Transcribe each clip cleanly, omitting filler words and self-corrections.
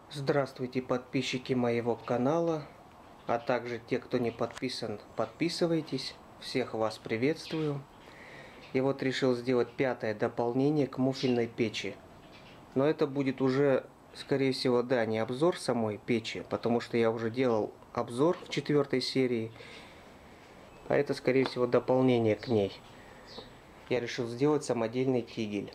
Здравствуйте, подписчики моего канала, а также те, кто не подписан, подписывайтесь. Всех вас приветствую. И вот решил сделать пятое дополнение к муфельной печи. Но это будет уже, скорее всего, да, не обзор самой печи, потому что я уже делал обзор в 4 серии. А это, скорее всего, дополнение к ней. Я решил сделать самодельный тигель.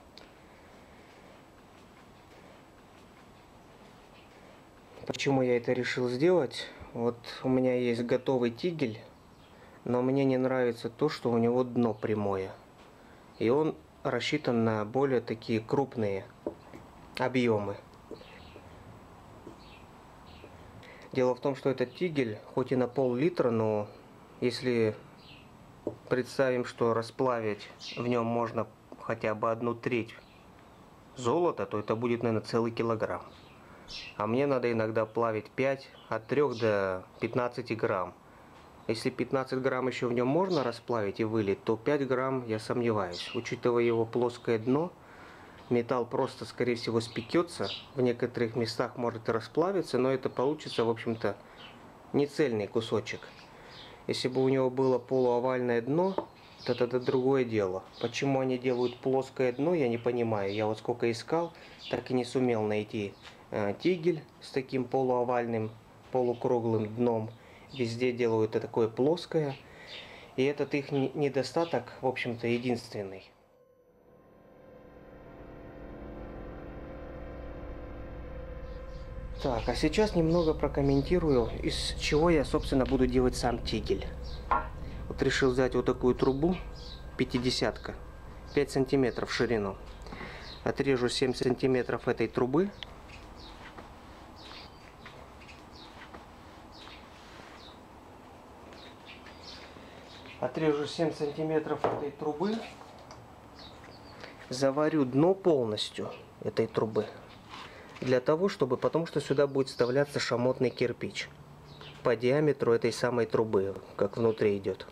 Почему я это решил сделать? Вот у меня есть готовый тигель, но мне не нравится то, что у него дно прямое. И он рассчитан на более такие крупные объемы. Дело в том, что этот тигель, хоть и на пол-литра, но если представим, что расплавить в нем можно хотя бы 1/3 золота, то это будет, наверное, целый килограмм. А мне надо иногда плавить 5, от 3 до 15 грамм. Если 15 грамм еще в нем можно расплавить и вылить, то 5 грамм я сомневаюсь. Учитывая его плоское дно, металл просто, скорее всего, спекется. В некоторых местах может и расплавиться, но это получится, в общем-то, не цельный кусочек. Если бы у него было полуовальное дно, то это другое дело. Почему они делают плоское дно, я не понимаю. Я вот сколько искал, так и не сумел найти тигель с таким полуовальным, полукруглым дном. Везде делают это такое плоское. И этот их недостаток, в общем-то, единственный. Так, а сейчас немного прокомментирую, из чего я, собственно, буду делать сам тигель. Вот решил взять вот такую трубу, 50-ка, 5 сантиметров в ширину. Отрежу 7 сантиметров этой трубы. Отрежу 7 сантиметров этой трубы. Заварю дно полностью этой трубы. Для того, чтобы, потому что сюда будет вставляться шамотный кирпич по диаметру этой самой трубы, как внутри идет.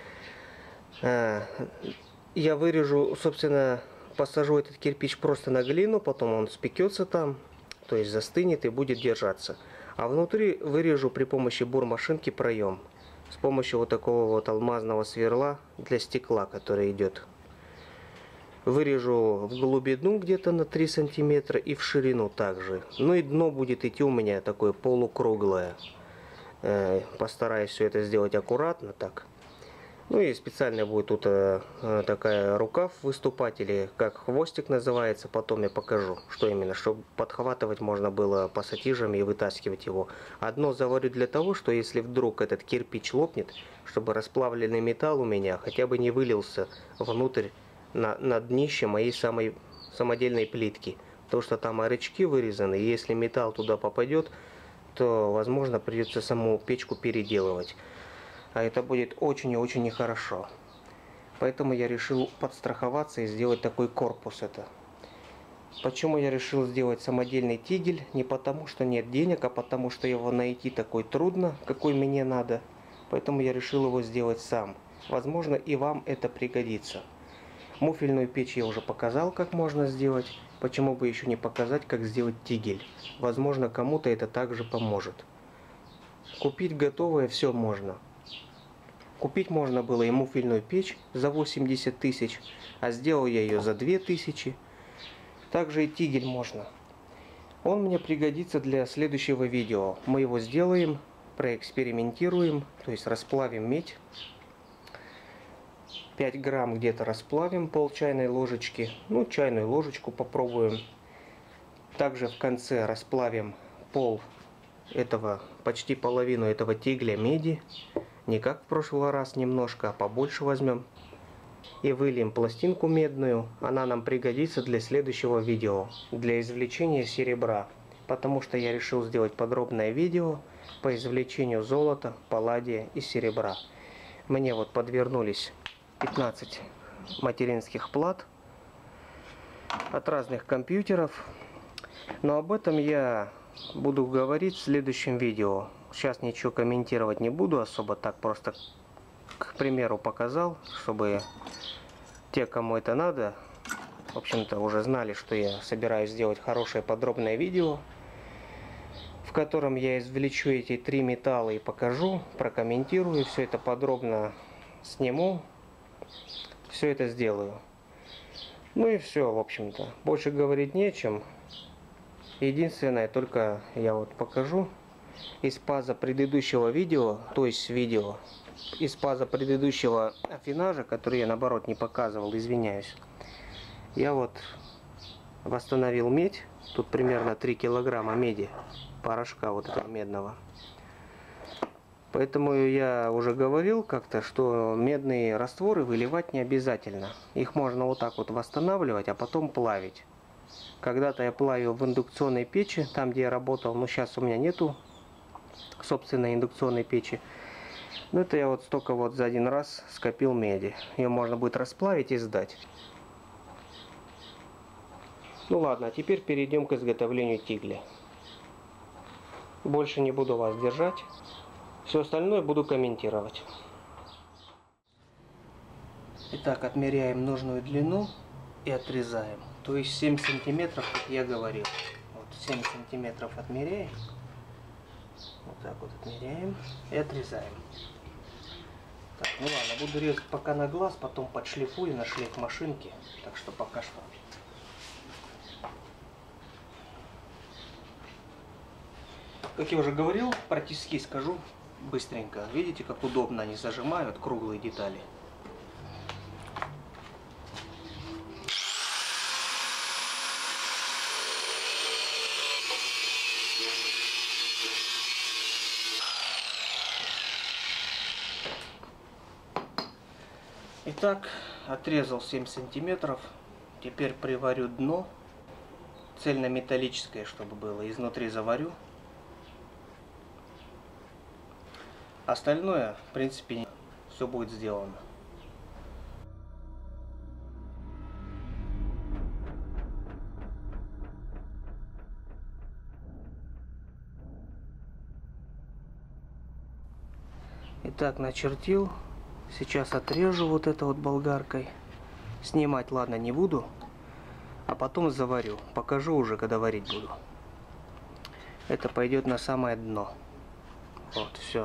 Я вырежу, собственно, посажу этот кирпич просто на глину, потом он спекется там, то есть застынет и будет держаться. А внутри вырежу при помощи бурмашинки проем с помощью вот такого вот алмазного сверла для стекла, который идет. Вырежу в глубину где-то на 3 сантиметра и в ширину также. Ну и дно будет идти у меня такое полукруглое. Постараюсь все это сделать аккуратно так. Ну и специально будет тут такая рукав выступать, или как хвостик называется, потом я покажу, что именно, чтобы подхватывать можно было пассатижами и вытаскивать его. Одно заварю для того, что если вдруг этот кирпич лопнет, чтобы расплавленный металл у меня хотя бы не вылился внутрь на днище моей самодельной плитки. Потому что там рычаги вырезаны, и если металл туда попадет, то, возможно, придется саму печку переделывать. А это будет очень и очень нехорошо. Поэтому я решил подстраховаться и сделать такой корпус это. Почему я решил сделать самодельный тигель? Не потому, что нет денег, а потому, что его найти такой трудно, какой мне надо. Поэтому я решил его сделать сам. Возможно, и вам это пригодится. Муфельную печь я уже показал, как можно сделать. Почему бы еще не показать, как сделать тигель? Возможно, кому-то это также поможет. Купить готовое все можно. Купить можно было и муфельную печь за 80 тысяч, а сделал я ее за 2000. Также и тигель можно. Он мне пригодится для следующего видео. Мы его сделаем, проэкспериментируем, то есть расплавим медь. 5 грамм где-то расплавим, пол чайной ложечки, ну чайную ложечку попробуем. Также в конце расплавим почти половину этого тигля меди. Не как в прошлый раз немножко, а побольше возьмем. И выльем пластинку медную. Она нам пригодится для следующего видео. Для извлечения серебра. Потому что я решил сделать подробное видео по извлечению золота, палладия и серебра. Мне вот подвернулись 15 материнских плат от разных компьютеров. Но об этом я буду говорить в следующем видео. Сейчас ничего комментировать не буду особо, так просто к примеру показал, чтобы те, кому это надо, в общем-то уже знали, что я собираюсь сделать хорошее подробное видео. в котором я извлечу эти 3 металла и покажу, прокомментирую, все это подробно сниму, все это сделаю. Ну и все, в общем-то. Больше говорить нечем. Единственное, только я вот покажу из паза предыдущего видео, то есть видео из паза предыдущего афинажа, который я наоборот не показывал, извиняюсь. Я вот восстановил медь. Тут примерно 3 килограмма меди, порошка вот этого медного. Поэтому я уже говорил как-то, что медные растворы выливать не обязательно. Их можно вот так вот восстанавливать, а потом плавить. Когда-то я плавил в индукционной печи, там где я работал, но сейчас у меня нету собственной индукционной печи. Но это я вот столько вот за один раз скопил меди. Ее можно будет расплавить и сдать. Ну ладно, а теперь перейдем к изготовлению тигля. Больше не буду вас держать. Все остальное буду комментировать. Итак, отмеряем нужную длину и отрезаем. То есть 7 сантиметров, как я говорил. Вот 7 сантиметров отмеряем. Вот так вот отмеряем и отрезаем. Так, ну ладно, буду резать пока на глаз, потом подшлифую на шлейф машинки. Так что пока что. Как я уже говорил, про тиски скажу быстренько. Видите, как удобно они зажимают круглые детали. Итак, отрезал 7 сантиметров. Теперь приварю дно. Цельнометаллическое, чтобы было. Изнутри заварю. Остальное, в принципе, все будет сделано. Итак, начертил. Сейчас отрежу вот это вот болгаркой. Снимать, ладно, не буду. А потом заварю. Покажу уже, когда варить буду. Это пойдет на самое дно. Вот, все.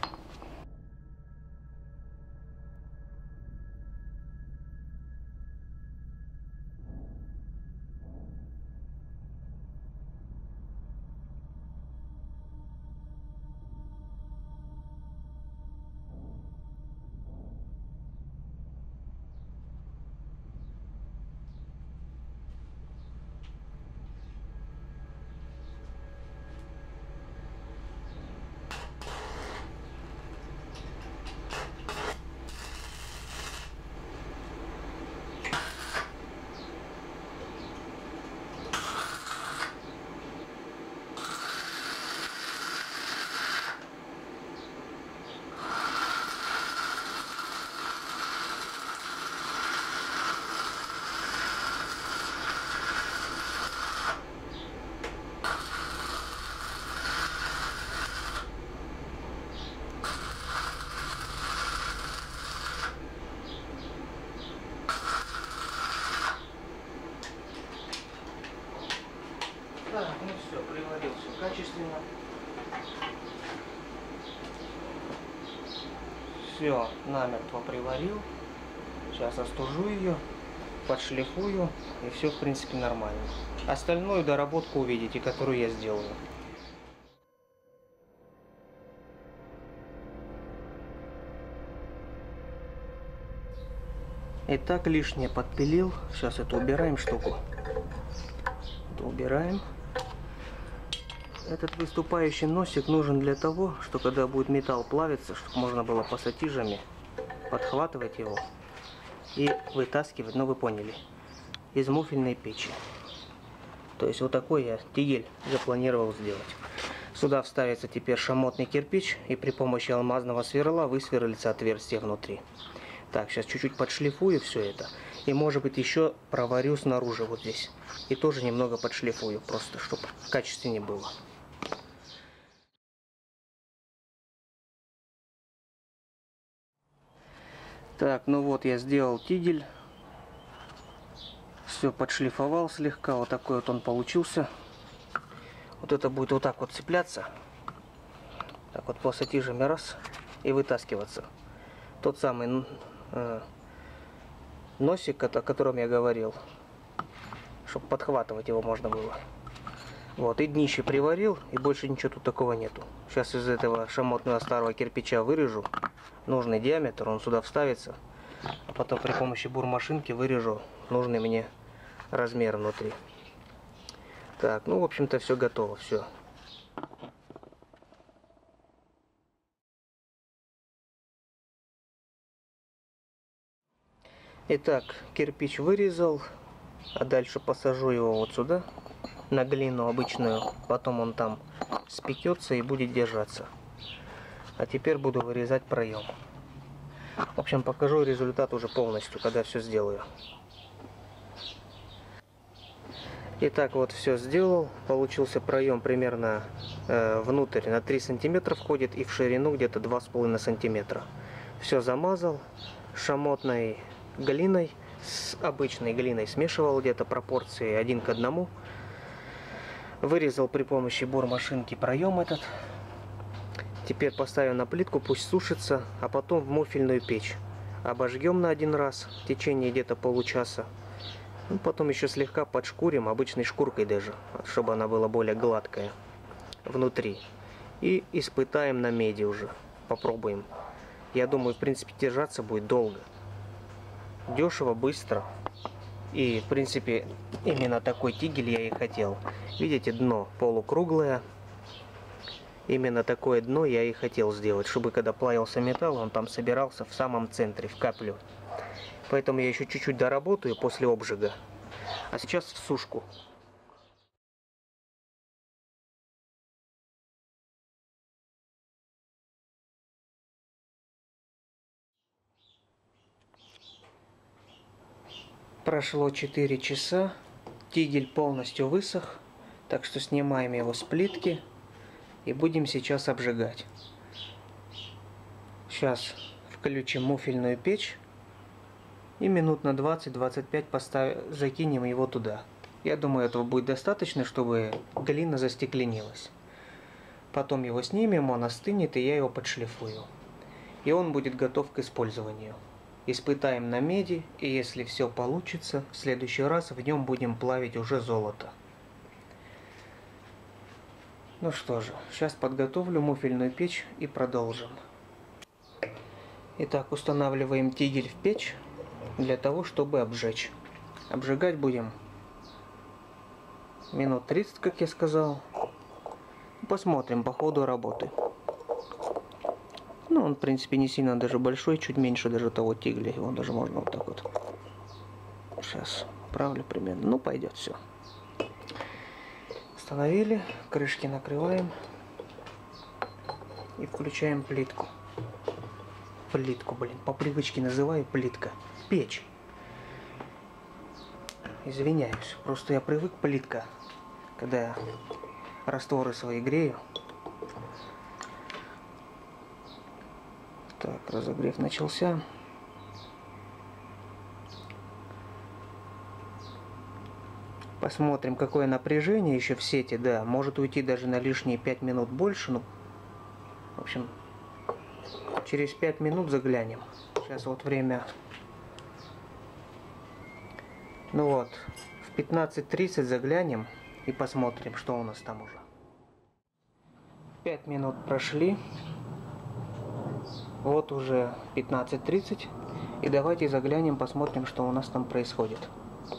Так, ну все, приварил все качественно. Все, намертво приварил. Сейчас остужу ее, подшлифую, и все, в принципе, нормально. Остальную доработку увидите, которую я сделаю. Итак, лишнее подпилил. Сейчас это убираем штуку. Это убираем. Этот выступающий носик нужен для того, что когда будет металл плавиться, чтобы можно было пассатижами подхватывать его и вытаскивать, ну вы поняли, из муфельной печи. То есть вот такой я тигель запланировал сделать. Сюда вставится теперь шамотный кирпич, и при помощи алмазного сверла высверлится отверстие внутри. Так, сейчас чуть-чуть подшлифую все это. И может быть еще проварю снаружи вот здесь. И тоже немного подшлифую, просто чтобы качественнее было. Так, ну вот я сделал тигель. Все подшлифовал слегка. Вот такой вот он получился. Вот это будет вот так вот цепляться. Так вот пассатижами раз и вытаскиваться. Тот самый носик, о котором я говорил, чтобы подхватывать его можно было. Вот, и днище приварил, и больше ничего тут такого нету. Сейчас из этого шамотного старого кирпича вырежу нужный диаметр, он сюда вставится. А потом при помощи бурмашинки вырежу нужный мне размер внутри. Так, ну, в общем-то, все готово, все. Итак, кирпич вырезал, а дальше посажу его вот сюда, на глину обычную, потом он там спекется и будет держаться. А теперь буду вырезать проем. В общем, покажу результат уже полностью, когда все сделаю. Итак, вот все сделал. Получился проем примерно внутрь на 3 сантиметра входит и в ширину где-то 2,5 сантиметра. Все замазал шамотной глиной, с обычной глиной смешивал где-то пропорции 1 к 1. Вырезал при помощи бормашинки проем этот. Теперь поставим на плитку, пусть сушится, а потом в муфельную печь. Обожгем на 1 раз в течение где-то получаса. Ну, потом еще слегка подшкурим, обычной шкуркой даже, чтобы она была более гладкая внутри. И испытаем на меди уже. Попробуем. Я думаю, в принципе, держаться будет долго. Дешево, быстро. И, в принципе, именно такой тигель я и хотел. Видите, дно полукруглое. Именно такое дно я и хотел сделать, чтобы когда плавился металл, он там собирался в самом центре, в каплю. Поэтому я еще чуть-чуть доработаю после обжига. А сейчас в сушку. Прошло 4 часа. Тигель полностью высох. Так что снимаем его с плитки. И будем сейчас обжигать. Сейчас включим муфельную печь. И минут на 20-25 закинем его туда. Я думаю, этого будет достаточно, чтобы глина застекленилась. Потом его снимем, он остынет, и я его подшлифую. И он будет готов к использованию. Испытаем на меди, и если все получится, в следующий раз в нем будем плавить уже золото. Ну что же, сейчас подготовлю муфельную печь и продолжим. Итак, устанавливаем тигель в печь для того, чтобы обжечь. Обжигать будем минут 30, как я сказал. Посмотрим по ходу работы. Ну, он, в принципе, не сильно даже большой, чуть меньше даже того тигля. Его даже можно вот так вот. Сейчас правлю примерно. Ну, пойдет все. Установили, крышки накрываем и включаем плитку. Плитку, блин, по привычке называю плитка. Печь. Извиняюсь, просто я привык плитка, когда я растворы свои грею. Так, разогрев начался. Посмотрим, какое напряжение еще в сети. Да, может уйти даже на лишние 5 минут больше. Ну, в общем, через 5 минут заглянем. Сейчас вот время. Ну вот, в 15:30 заглянем и посмотрим, что у нас там уже. 5 минут прошли. Вот уже 15:30. И давайте заглянем, посмотрим, что у нас там происходит.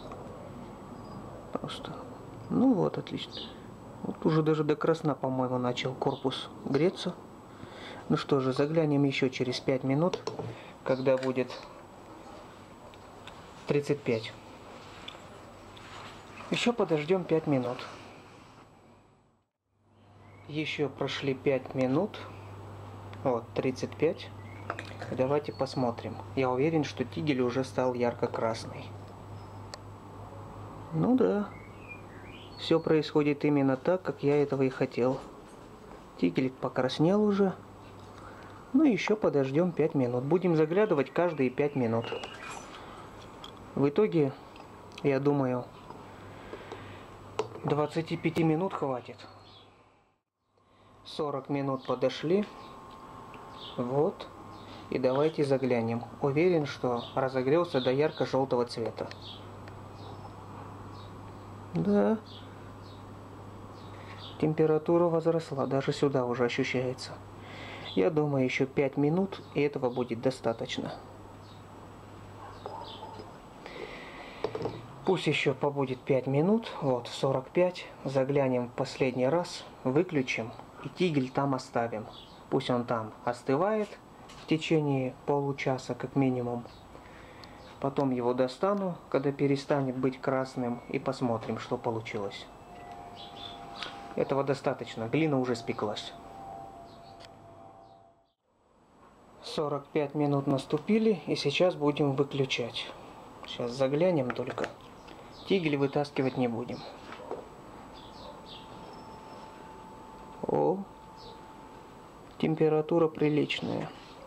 Просто. Ну вот, отлично. Вот уже даже до красна, по-моему, начал корпус греться. Ну что же, заглянем еще через 5 минут, когда будет 35. Еще подождем 5 минут. Еще прошли 5 минут. Вот, 35. Давайте посмотрим. Я уверен, что тигель уже стал ярко-красный. Ну да. Все происходит именно так, как я этого и хотел. Тигель покраснел уже. Ну еще подождем 5 минут. Будем заглядывать каждые 5 минут. В итоге, я думаю, 25 минут хватит. 40 минут подошли. Вот. И давайте заглянем. Уверен, что разогрелся до ярко-желтого цвета. Да. Температура возросла. Даже сюда уже ощущается. Я думаю, еще 5 минут, и этого будет достаточно. Пусть еще побудет 5 минут. Вот, 45. Заглянем в последний раз. Выключим. И тигель там оставим. Пусть он там остывает в течение получаса как минимум. Потом его достану, когда перестанет быть красным, и посмотрим, что получилось. Этого достаточно, глина уже спеклась. 45 минут наступили, и сейчас будем выключать. Сейчас заглянем только. Тигель вытаскивать не будем. О, температура приличная.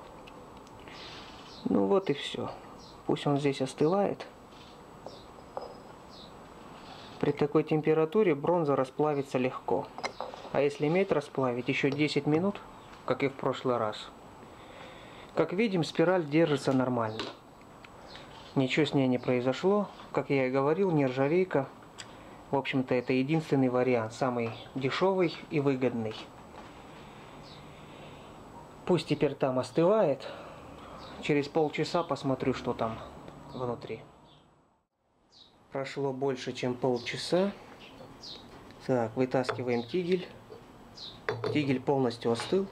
Ну вот и все. Пусть он здесь остывает. При такой температуре бронза расплавится легко. А если медь расплавить, еще 10 минут, как и в прошлый раз. Как видим, спираль держится нормально. Ничего с ней не произошло. Как я и говорил, нержавейка. В общем-то, это единственный вариант, самый дешевый и выгодный. Пусть теперь там остывает. Через полчаса посмотрю, что там внутри. Прошло больше, чем полчаса. Так, вытаскиваем тигель. Тигель полностью остыл.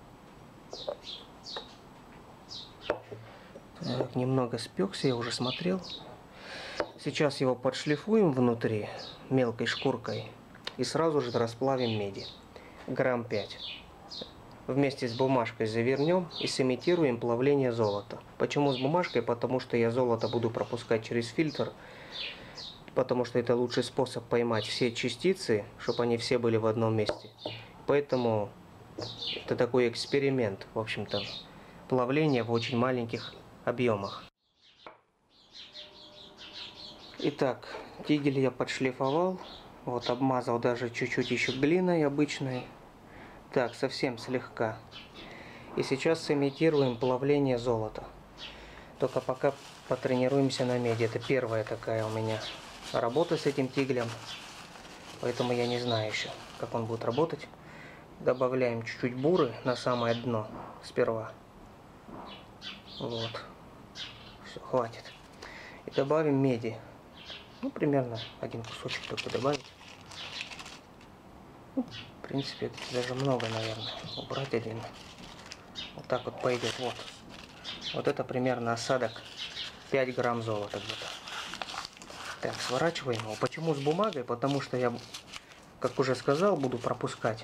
Так, немного спекся, я уже смотрел. Сейчас его подшлифуем внутри мелкой шкуркой и сразу же расплавим меди. Грамм 5. Вместе с бумажкой завернем и сымитируем плавление золота. Почему с бумажкой? Потому что я золото буду пропускать через фильтр. Потому что это лучший способ поймать все частицы, чтобы они все были в одном месте. Поэтому это такой эксперимент, в общем-то, плавление в очень маленьких объемах. Итак, тигель я подшлифовал. Вот обмазал даже чуть-чуть еще глиной обычной. Так, совсем слегка. И сейчас сымитируем плавление золота. Только пока потренируемся на меди. Это первая такая у меня работа с этим тигелем. Поэтому я не знаю еще, как он будет работать. Добавляем чуть-чуть буры на самое дно сперва. Вот. Все, хватит. И добавим меди. Ну, примерно один кусочек только добавить. Ну, в принципе, это даже много, наверное. Убрать один. Вот так вот пойдет. Вот. Вот это примерно осадок 5 грамм золота где-то. Так, сворачиваем его. Почему с бумагой? Потому что я, как уже сказал, буду пропускать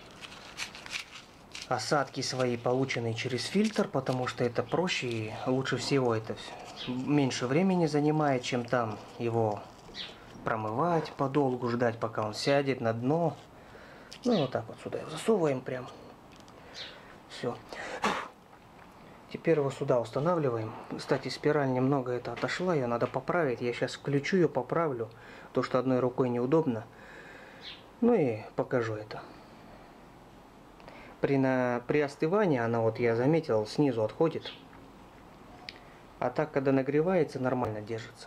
осадки свои, полученные через фильтр, потому что это проще и лучше всего. Это меньше времени занимает, чем там его промывать, подолгу ждать, пока он сядет на дно. Ну и вот так вот сюда засовываем прям. Все. Теперь его сюда устанавливаем. Кстати, спираль немного это отошла, ее надо поправить. Я сейчас включу ее, поправлю, то что одной рукой неудобно. Ну и покажу это. При остывании она, вот я заметил, снизу отходит. А так, когда нагревается, нормально держится.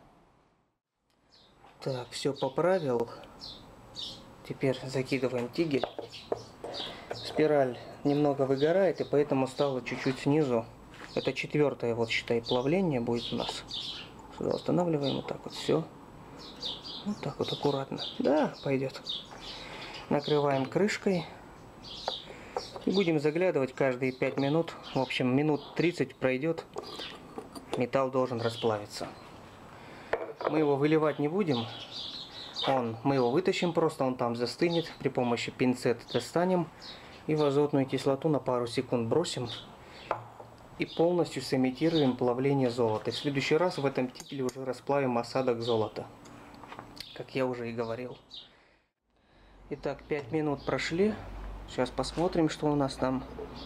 Так, все поправил. Теперь закидываем тигель. Спираль немного выгорает, и поэтому стало чуть-чуть снизу. Это 4-е, вот считай, плавление будет у нас. Сюда устанавливаем вот так вот, все. Вот так вот аккуратно. Да, пойдет. Накрываем крышкой. И будем заглядывать каждые 5 минут. В общем, минут 30 пройдет. Металл должен расплавиться. Мы его выливать не будем. Мы его вытащим просто, он там застынет. При помощи пинцета достанем. И в азотную кислоту на пару секунд бросим. И полностью сымитируем плавление золота. В следующий раз в этом тигеле уже расплавим осадок золота. Как я уже и говорил. Итак, 5 минут прошли. Сейчас посмотрим, что у нас там.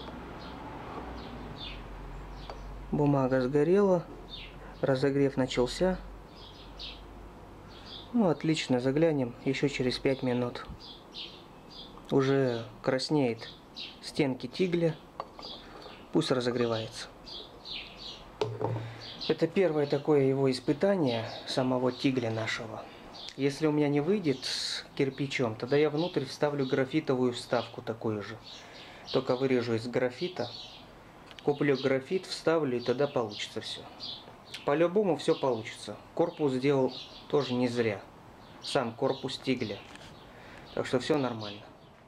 Бумага сгорела. Разогрев начался. Ну, отлично, заглянем еще через 5 минут. уже краснеет стенки тигля. Пусть разогревается. Это первое такое его испытание, самого тигля нашего. Если у меня не выйдет с кирпичом, тогда я внутрь вставлю графитовую вставку такую же. Только вырежу из графита, куплю графит, вставлю, и тогда получится все. По-любому все получится. Корпус сделал тоже не зря. Сам корпус тигля. Так что все нормально.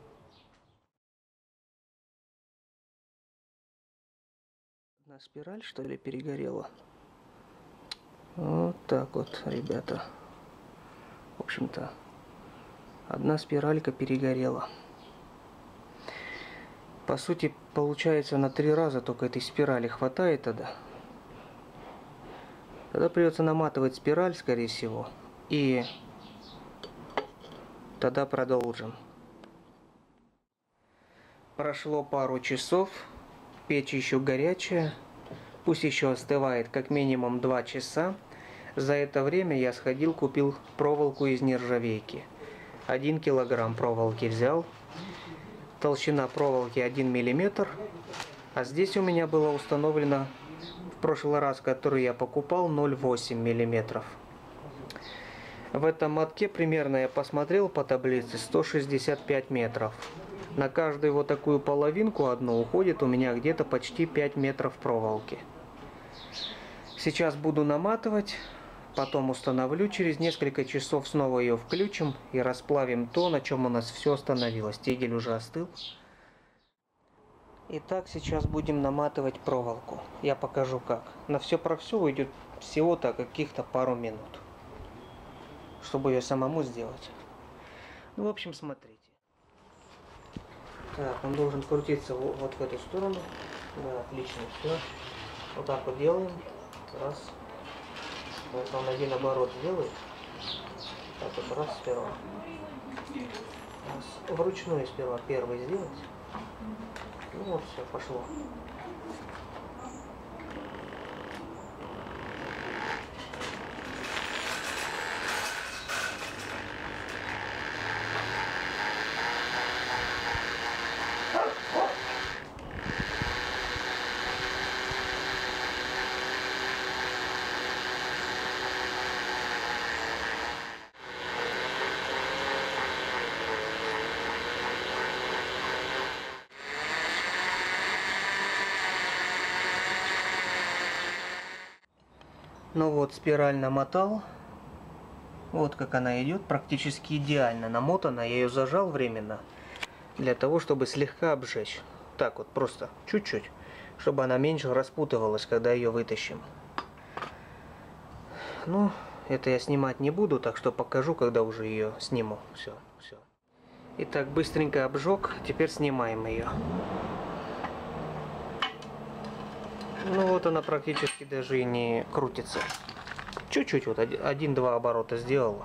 Одна спираль, что ли, перегорела? Вот так вот, ребята. В общем-то, одна спиралька перегорела. По сути, получается, на 3 раза только этой спирали хватает тогда. Тогда придется наматывать спираль, скорее всего. И тогда продолжим. Прошло пару часов. Печь еще горячая. Пусть еще остывает как минимум 2 часа. За это время я сходил, купил проволоку из нержавейки. 1 килограмм проволоки взял. Толщина проволоки 1 миллиметр. А здесь у меня было установлено в прошлый раз, который я покупал, 0,8 миллиметров. В этом мотке примерно, я посмотрел по таблице, 165 метров. На каждую вот такую половинку одну уходит у меня где-то почти 5 метров проволоки. Сейчас буду наматывать, потом установлю, через несколько часов снова ее включим и расплавим то, на чем у нас все остановилось. Тигель уже остыл. Итак, сейчас будем наматывать проволоку. Я покажу как. На все про все уйдет всего-то каких-то пару минут, чтобы ее самому сделать. Ну, в общем, смотрите. Так, он должен крутиться вот в эту сторону. Да, отлично, все. Вот так вот делаем. Раз. Вот он 1 оборот делает. Так вот, раз сперва. Раз. Вручную сперва первый сделать. Ну вот, все, пошло. Ну вот, спираль намотал. Вот как она идет, практически идеально намотана. Я ее зажал временно, для того, чтобы слегка обжечь. Так вот, просто чуть-чуть, чтобы она меньше распутывалась, когда ее вытащим. Ну, это я снимать не буду, так что покажу, когда уже ее сниму. Все. Итак, быстренько обжег, теперь снимаем ее. Ну вот она практически даже и не крутится. Чуть-чуть, вот 1-2 оборота сделала.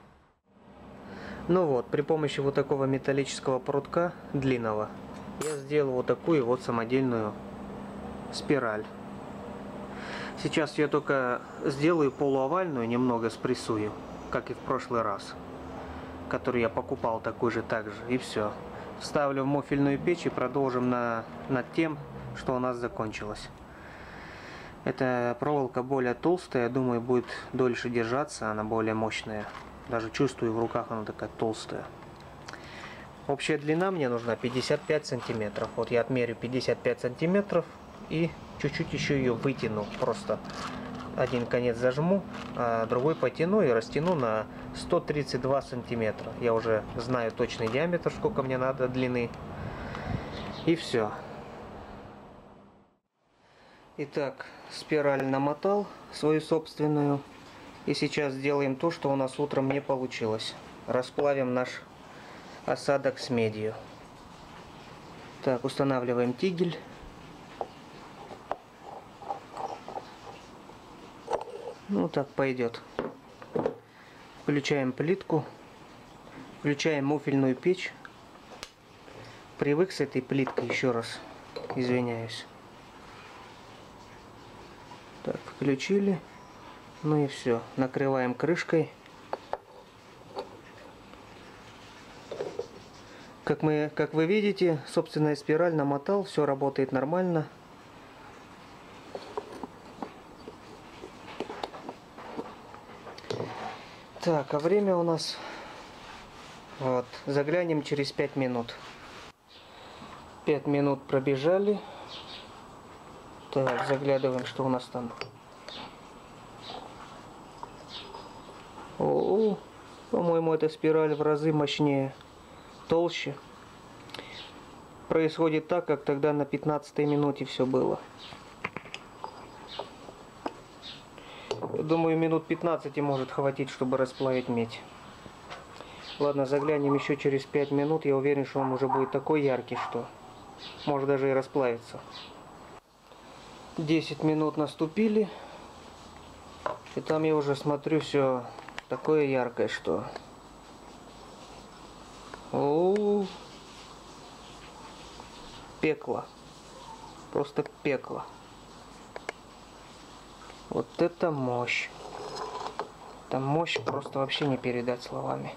Ну вот, при помощи вот такого металлического прутка длинного я сделал вот такую вот самодельную спираль. Сейчас я только сделаю полуовальную, немного спрессую, как и в прошлый раз, который я покупал такой же так же, и все. Вставлю в муфельную печь и продолжим над тем, что у нас закончилось. Эта проволока более толстая, я думаю, будет дольше держаться, она более мощная. Даже чувствую, в руках она такая толстая. Общая длина мне нужна 55 сантиметров. Вот я отмерю 55 сантиметров и чуть-чуть еще ее вытяну. Просто один конец зажму, а другой потяну и растяну на 132 сантиметра. Я уже знаю точный диаметр, сколько мне надо длины. И все. Итак, спираль намотал свою собственную. И сейчас сделаем то, что у нас утром не получилось. Расплавим наш осадок с медью. Так, устанавливаем тигель. Ну, так пойдет. Включаем плитку. Включаем муфельную печь. Привык с этой плиткой, еще раз извиняюсь. Так, включили. Ну и все. Накрываем крышкой. Как вы видите, собственная спираль намотал, все работает нормально. Так, а время у нас... Вот, заглянем через 5 минут. 5 минут пробежали. Так, заглядываем, что у нас там. О, по-моему, эта спираль в разы мощнее, толще. Происходит так, как тогда на 15-й минуте все было. Думаю, минут 15 может хватить, чтобы расплавить медь. Ладно, заглянем еще через 5 минут. Я уверен, что он уже будет такой яркий, что может даже и расплавиться. 10 минут наступили. И там я уже смотрю, все такое яркое, что... О-о-о! Пекло. Просто пекло. Вот это мощь. Это мощь просто вообще не передать словами.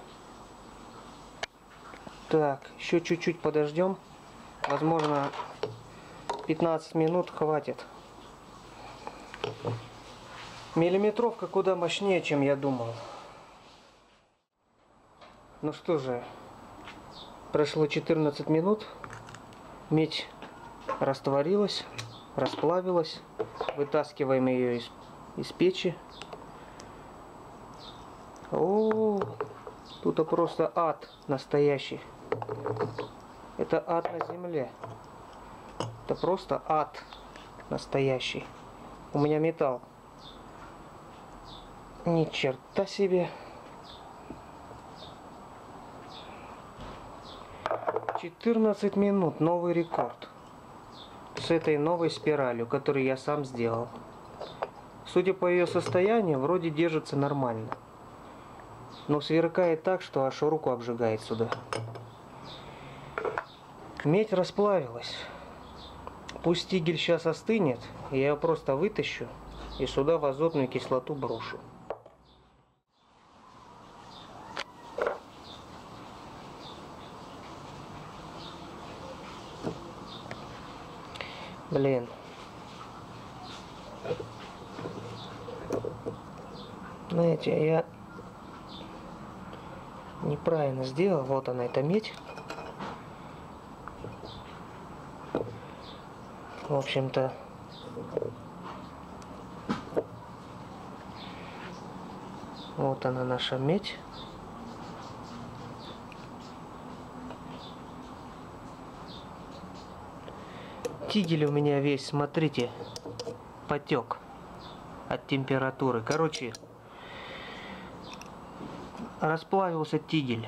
Так, еще чуть-чуть подождем. Возможно, 15 минут хватит. Миллиметровка куда мощнее, чем я думал. Ну что же, прошло 14 минут. Медь растворилась, расплавилась. Вытаскиваем ее из печи. О, тут просто ад настоящий. Это ад на земле. Это просто ад настоящий. У меня металл. Ни черта себе. 14 минут, новый рекорд. С этой новой спиралью, которую я сам сделал. Судя по ее состоянию, вроде держится нормально. Но сверкает так, что аж руку обжигает сюда. Медь расплавилась. Пусть тигель сейчас остынет, я ее просто вытащу и сюда в азотную кислоту брошу. Блин. Знаете, я неправильно сделал. Вот она, эта медь. В общем-то, вот она, наша медь. Тигель у меня весь, смотрите, потек от температуры. Короче, расплавился тигель.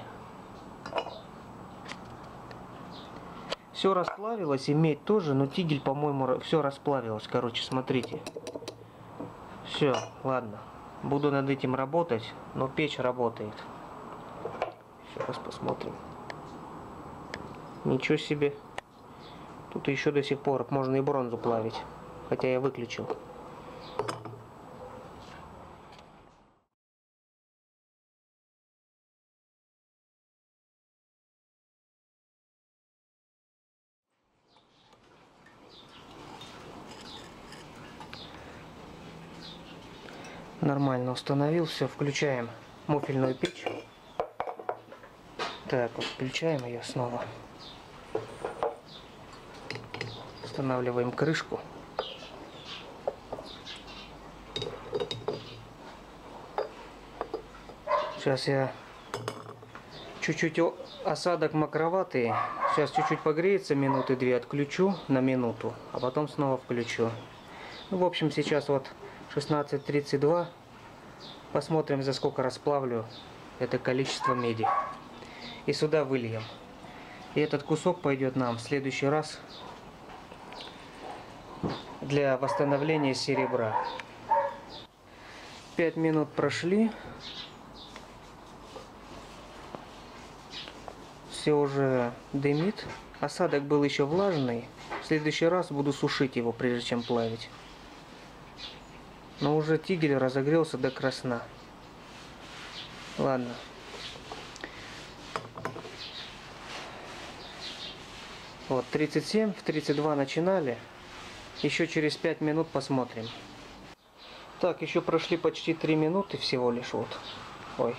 Все расплавилось, и медь тоже, но тигель, по-моему, все расплавилось. Короче, смотрите. Все, ладно. Буду над этим работать, но печь работает. Еще раз посмотрим. Ничего себе. Тут еще до сих пор можно и бронзу плавить. Хотя я выключил. Нормально установил, все, включаем муфельную печь. Так, вот включаем ее снова. Устанавливаем крышку. Сейчас я чуть-чуть осадок мокроватый. Сейчас чуть-чуть погреется, минуты 2 отключу на минуту, а потом снова включу. Ну, в общем, сейчас вот 16:32. Посмотрим, за сколько расплавлю это количество меди. И сюда выльем. И этот кусок пойдет нам в следующий раз для восстановления серебра. 5 минут прошли. Все уже дымит. Осадок был еще влажный. В следующий раз буду сушить его, прежде чем плавить. Но уже тигель разогрелся до красна. Ладно. Вот 37, в 32 начинали. Еще через 5 минут посмотрим. Так, еще прошли почти 3 минуты всего лишь вот. Ой.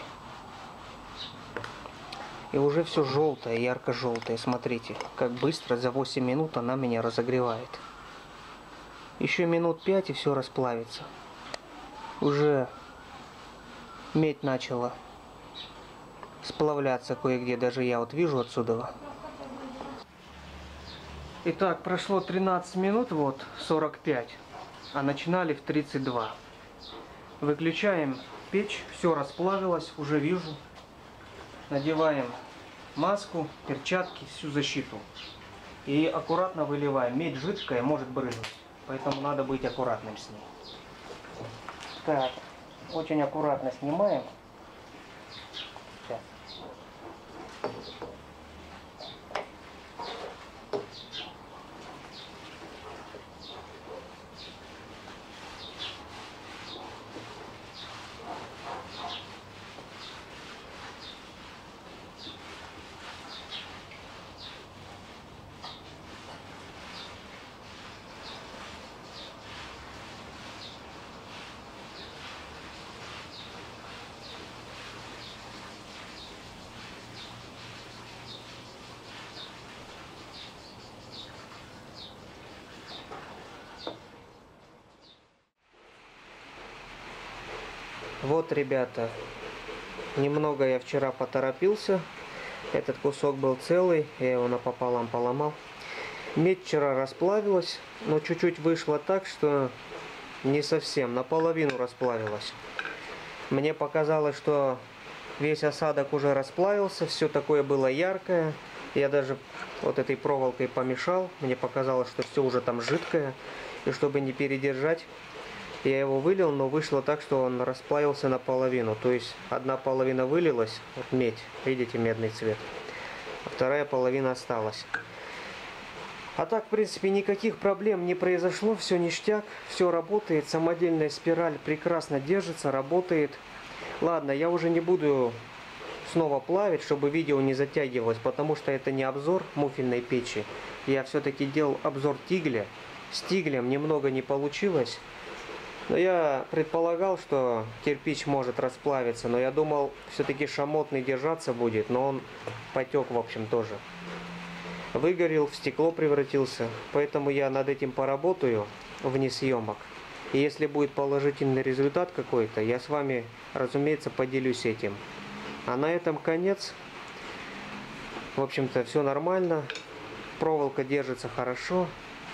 И уже все желтое, ярко-желтое. Смотрите, как быстро за 8 минут она меня разогревает. Еще минут 5 и все расплавится. Уже медь начала сплавляться кое-где. Даже я вот вижу отсюда. Итак, прошло 13 минут, вот 45. А начинали в 32. Выключаем печь. Все расплавилось, уже вижу. Надеваем маску, перчатки, всю защиту. И аккуратно выливаем. Медь жидкая, может брызнуть. Поэтому надо быть аккуратным с ней. Так, очень аккуратно снимаем. Сейчас. Вот, ребята, немного я вчера поторопился. Этот кусок был целый, я его напополам поломал. Медь вчера расплавилась, но чуть-чуть вышло так, что не совсем, наполовину расплавилась. Мне показалось, что весь осадок уже расплавился, все такое было яркое. Я даже вот этой проволокой помешал, мне показалось, что все уже там жидкое. И чтобы не передержать, я его вылил, но вышло так, что он расплавился наполовину. То есть одна половина вылилась, вот медь, видите, медный цвет, а вторая половина осталась. А так, в принципе, никаких проблем не произошло, все ништяк, все работает, самодельная спираль прекрасно держится, работает. Ладно, я уже не буду снова плавить, чтобы видео не затягивалось, потому что это не обзор муфельной печи. Я все-таки делал обзор тигля. С тиглем немного не получилось. Но я предполагал, что кирпич может расплавиться, но я думал, все-таки шамотный держаться будет, но он потек, в общем, тоже. Выгорел, в стекло превратился, поэтому я над этим поработаю вне съемок. И если будет положительный результат какой-то, я с вами, разумеется, поделюсь этим. А на этом конец. В общем-то, все нормально, проволока держится хорошо.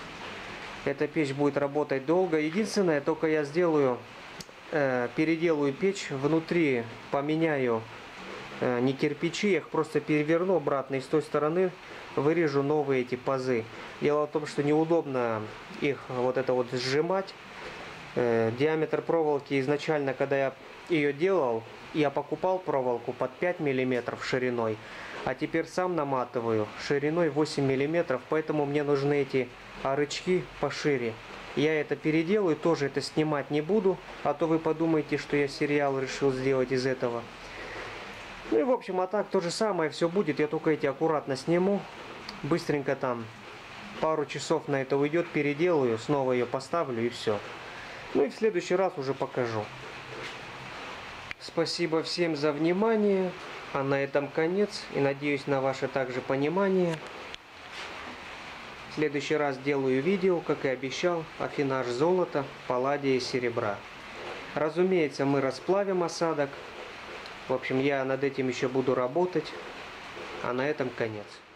Эта печь будет работать долго. Единственное, только я сделаю, переделаю печь, внутри поменяю не кирпичи, я их просто переверну обратно и с той стороны вырежу новые эти пазы. Дело в том, что неудобно их вот это вот сжимать. Диаметр проволоки изначально, когда я ее делал, я покупал проволоку под 5 мм шириной, а теперь сам наматываю шириной 8 мм, поэтому мне нужны эти рычаги пошире. Я это переделаю, тоже это снимать не буду, а то вы подумаете, что я сериал решил сделать из этого. Ну и в общем, а так то же самое все будет, я только эти аккуратно сниму, быстренько там пару часов на это уйдет, переделаю, снова ее поставлю и все. Ну и в следующий раз уже покажу. Спасибо всем за внимание, а на этом конец, и надеюсь на ваше также понимание. В следующий раз делаю видео, как и обещал, афинаж золота, палладия и серебра. Разумеется, мы расплавим осадок. В общем, я над этим еще буду работать, а на этом конец.